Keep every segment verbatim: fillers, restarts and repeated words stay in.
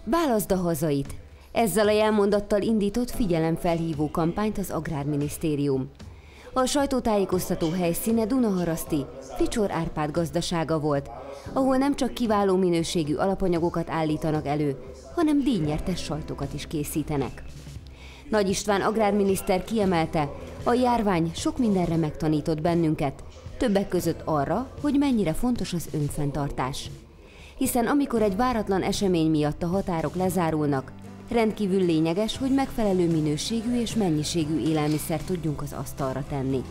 Válaszd a hazait! Ezzel a jelmondattal indított figyelemfelhívó kampányt az Agrárminisztérium. A sajtótájékoztató helyszíne Dunaharaszti, Ficsor Árpád gazdasága volt, ahol nem csak kiváló minőségű alapanyagokat állítanak elő, hanem díjnyertes sajtokat is készítenek. Nagy István agrárminiszter kiemelte, a járvány sok mindenre megtanított bennünket, többek között arra, hogy mennyire fontos az önfenntartás. Hiszen amikor egy váratlan esemény miatt a határok lezárulnak, rendkívül lényeges, hogy megfelelő minőségű és mennyiségű élelmiszert tudjunk az asztalra tenni.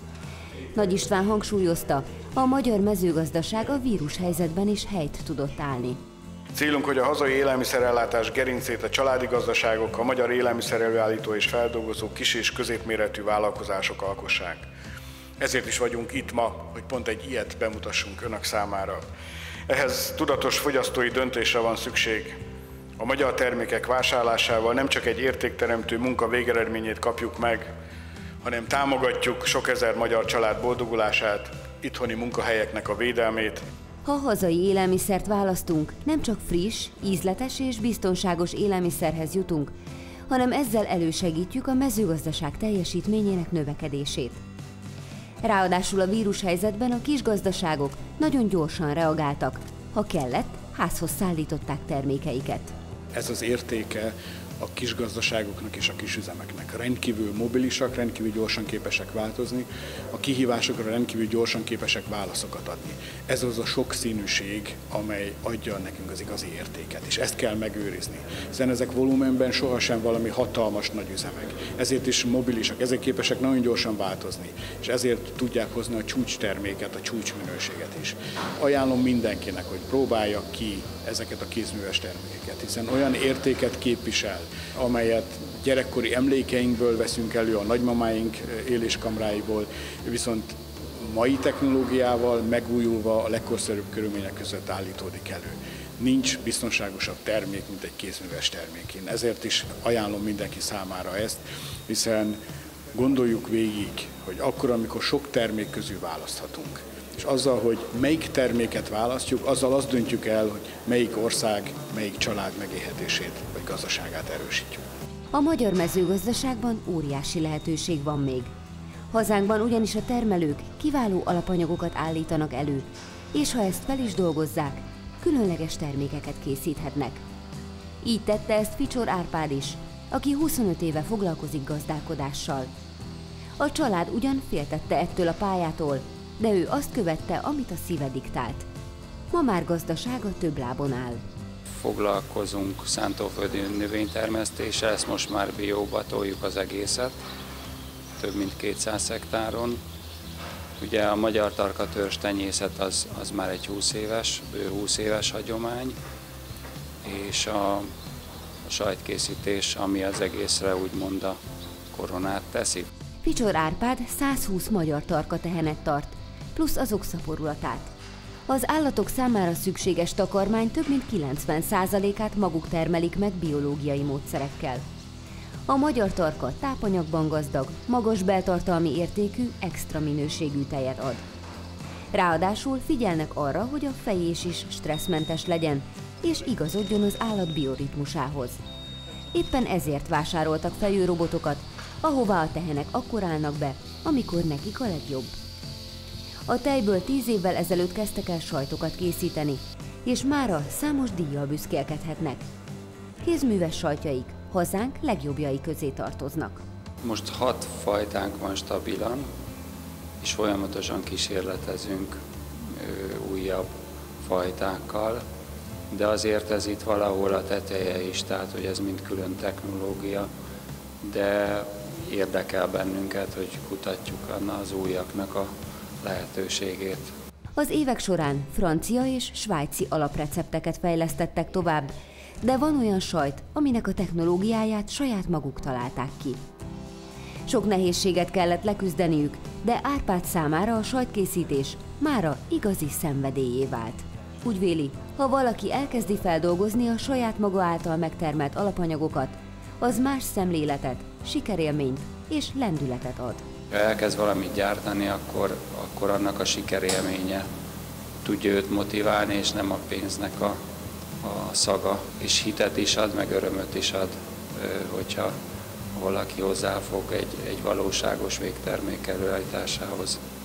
Nagy István hangsúlyozta, a magyar mezőgazdaság a vírushelyzetben is helyt tudott állni. Célunk, hogy a hazai élelmiszerellátás gerincét a családi gazdaságok, a magyar élelmiszerelőállító és feldolgozó kis- és középméretű vállalkozások alkossák. Ezért is vagyunk itt ma, hogy pont egy ilyet bemutassunk önök számára. Ehhez tudatos fogyasztói döntésre van szükség. A magyar termékek vásárlásával nem csak egy értékteremtő munka végeredményét kapjuk meg, hanem támogatjuk sok ezer magyar család boldogulását, itthoni munkahelyeknek a védelmét. Ha hazai élelmiszert választunk, nem csak friss, ízletes és biztonságos élelmiszerhez jutunk, hanem ezzel elősegítjük a mezőgazdaság teljesítményének növekedését. Ráadásul a vírushelyzetben a kisgazdaságok nagyon gyorsan reagáltak, ha kellett, házhoz szállították termékeiket. Ez az értéke a kisgazdaságoknak és a kisüzemeknek. Rendkívül mobilisak, rendkívül gyorsan képesek változni, a kihívásokra rendkívül gyorsan képesek válaszokat adni. Ez az a sokszínűség, amely adja nekünk az igazi értéket, és ezt kell megőrizni. Hiszen ezek volumenben sohasem valami hatalmas nagy üzemek. Ezért is mobilisak, ezért képesek nagyon gyorsan változni, és ezért tudják hozni a csúcsterméket, a csúcsminőséget is. Ajánlom mindenkinek, hogy próbálja ki ezeket a kézműves termékeket, hiszen olyan értéket képvisel, amelyet gyerekkori emlékeinkből veszünk elő, a nagymamáink éléskamráiból, viszont mai technológiával megújulva a legkorszerűbb körülmények között állítódik elő. Nincs biztonságosabb termék, mint egy kézműves termék. Én ezért is ajánlom mindenki számára ezt, hiszen gondoljuk végig, hogy akkor, amikor sok termék közül választhatunk, és azzal, hogy melyik terméket választjuk, azzal azt döntjük el, hogy melyik ország, melyik család megélhetését vagy gazdaságát erősítjük. A magyar mezőgazdaságban óriási lehetőség van még. Hazánkban ugyanis a termelők kiváló alapanyagokat állítanak elő, és ha ezt fel is dolgozzák, különleges termékeket készíthetnek. Így tette ezt Ficsor Árpád is, aki huszonöt éve foglalkozik gazdálkodással. A család ugyan féltette ettől a pályától, de ő azt követte, amit a szíve diktált. Ma már gazdasága több lábon áll. Foglalkozunk szántóföldi növénytermesztéssel, ezt most már bióba toljuk az egészet, több mint kétszáz hektáron. Ugye a magyar tarkatörzs tenyészet az, az már egy húsz éves, bő húsz éves hagyomány, és a, a sajtkészítés, ami az egészre úgymond a koronát teszi. Ficsor Árpád százhúsz magyar tarkatehenet tart, plusz azok szaporulatát. Az állatok számára szükséges takarmány több mint kilencven százalékát maguk termelik meg biológiai módszerekkel. A magyar tarka tápanyagban gazdag, magas beltartalmi értékű, extra minőségű tejet ad. Ráadásul figyelnek arra, hogy a fejés is stresszmentes legyen, és igazodjon az állat bioritmusához. Éppen ezért vásároltak fejőrobotokat, ahová a tehenek akkor állnak be, amikor nekik a legjobb. A tejből tíz évvel ezelőtt kezdtek el sajtokat készíteni, és mára számos díjjal büszkélkedhetnek. Kézműves sajtjaik hazánk legjobbjai közé tartoznak. Most hat fajtánk van stabilan, és folyamatosan kísérletezünk ö, újabb fajtákkal, de azért ez itt valahol a teteje is, tehát hogy ez mind külön technológia, de érdekel bennünket, hogy kutatjuk az újaknak a lehetőségét. Az évek során francia és svájci alaprecepteket fejlesztettek tovább, de van olyan sajt, aminek a technológiáját saját maguk találták ki. Sok nehézséget kellett leküzdeniük, de Árpád számára a sajtkészítés mára igazi szenvedélyé vált. Úgy véli, ha valaki elkezdi feldolgozni a saját maga által megtermelt alapanyagokat, az más szemléletet, sikerélményt és lendületet ad. Ha elkezd valamit gyártani, akkor, akkor annak a sikerélménye tudja őt motiválni, és nem a pénznek a a szaga, és hitet is ad, meg örömöt is ad, hogyha valaki hozzáfog egy, egy valóságos végtermék előállításához.